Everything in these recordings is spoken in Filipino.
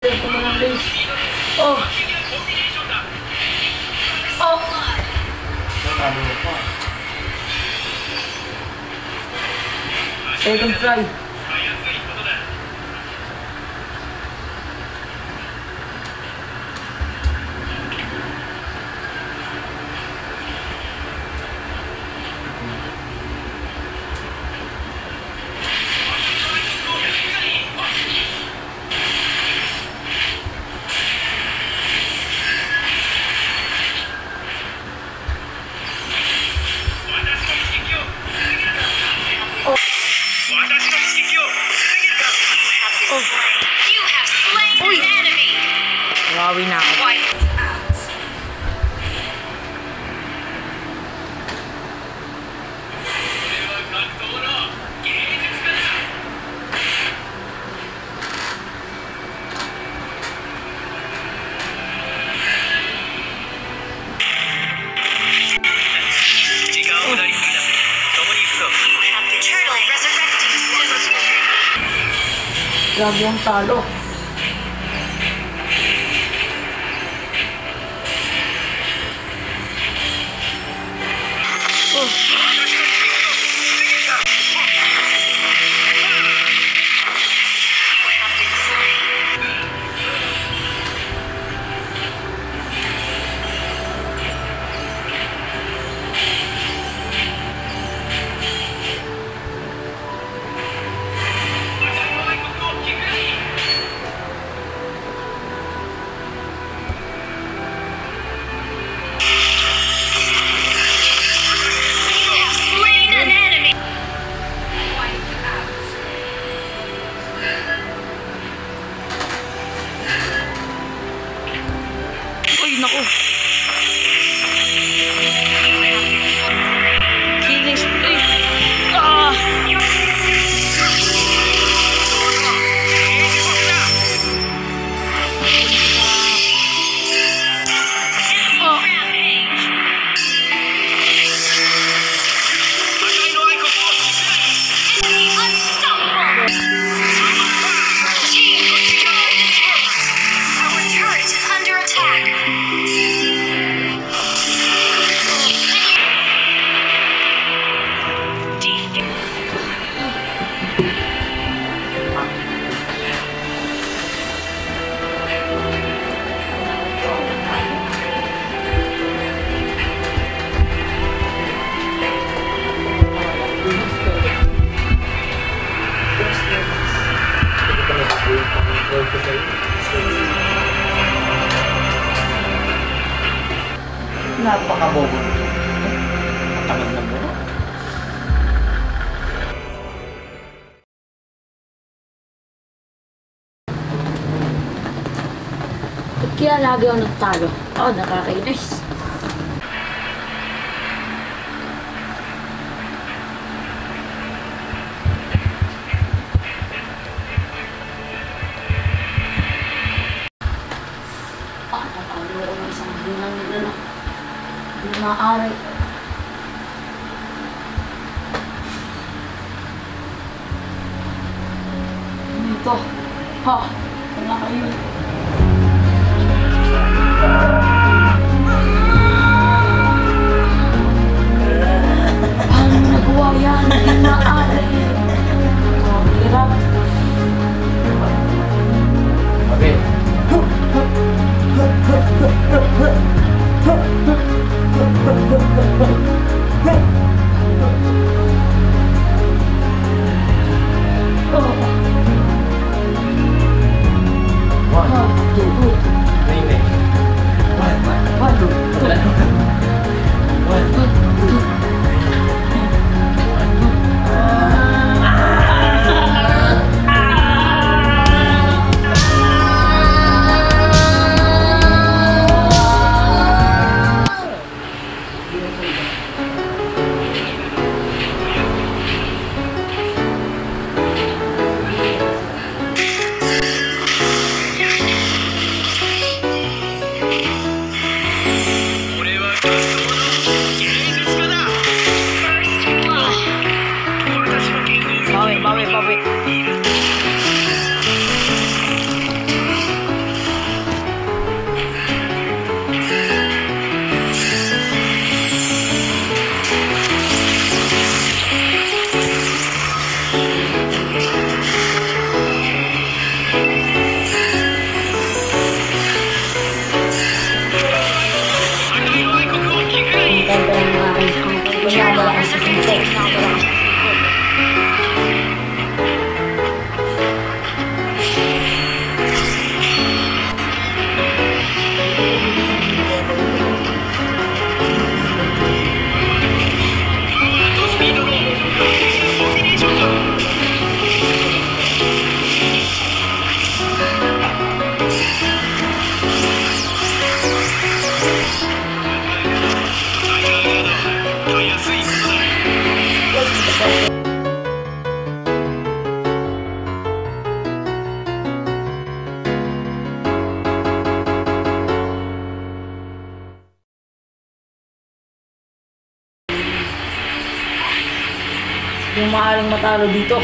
Ito mo ng base. Oh! Oh! Second try. Wawi na ako. Grabe ang talo. Naku. Killing spree. Ah! Napakabobo. Tamad na mo. Kaya lagi ako nagtalo. Oh, nakakainis. Natalo ko ng isang bilang nila na. Hindi maaari. Dito. Ha! Wala kayo. Paano nagawa yan? Hindi maaari. Ang hirap. Okay. Pinamalakas sa suntok. Yung maaaring matalo dito.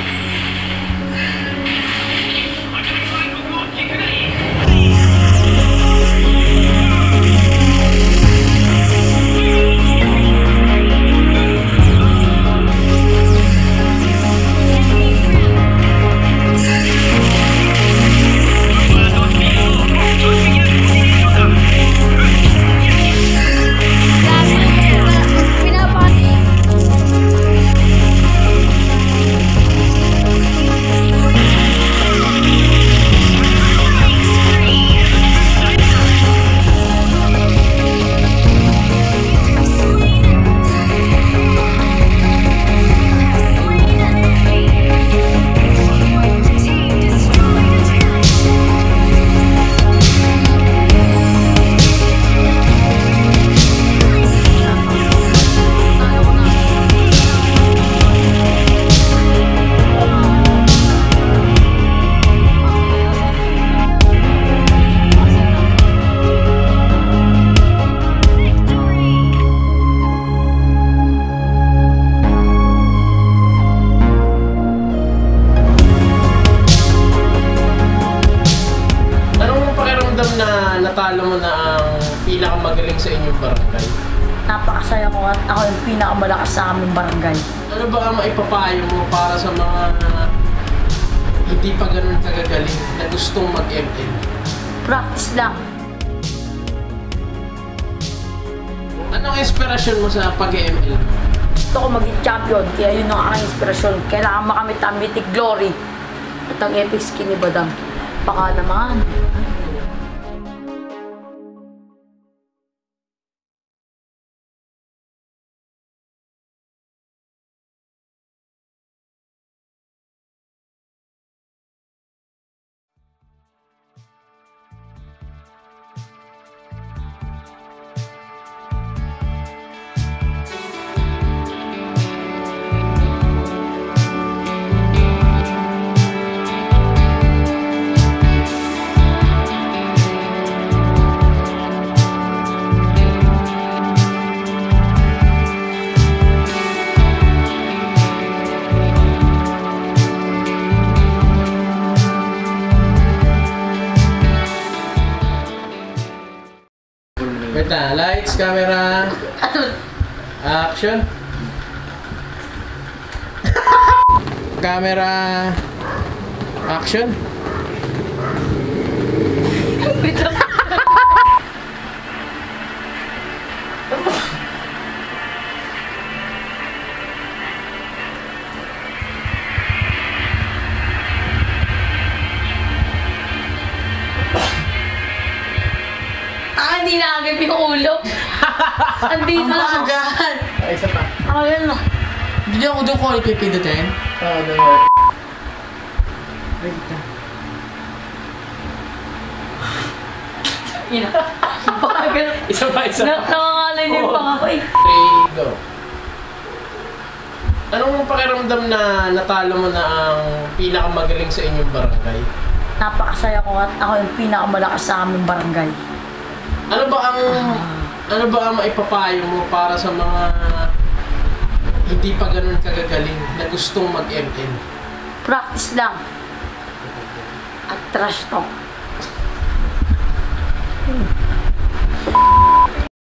natalo mo na ang pinakamagaling sa inyong barangay? Napakasaya ko at ako yung pinakamalakas sa aming barangay. Ano ba ang maipapayo mo para sa mga hindi pa ganun kagagaling na gustong mag-ML? Practice lang. Anong inspirasyon mo sa pag-ML? Gusto ko maging champion, kaya yun ang aking inspirasyon. Kailangan makamit ang mythic glory at ang epic skin ni Badang. Baka naman. Wait na, lights, camera, action. Camera, action. Hindi nakagip yung ulo. Andito lang. Ay, isa pa. Ayun na. Hindi ako doon ko ulit pipindutin. Oo, don't worry. Wait na. Yun na. Bagal. Isa pa, isa pa. Nakangalay niya yung pangako eh. 3, go. Anong pakiramdam na natalo mo na ang pinakamagaling sa inyong barangay? Napakasaya ko at ako yung pinakamalakas sa aming barangay. Ano ba ang maipapayo mo para sa mga hindi pa ganun kagagaling na gustong mag-ML? Practice lang. At trash talk.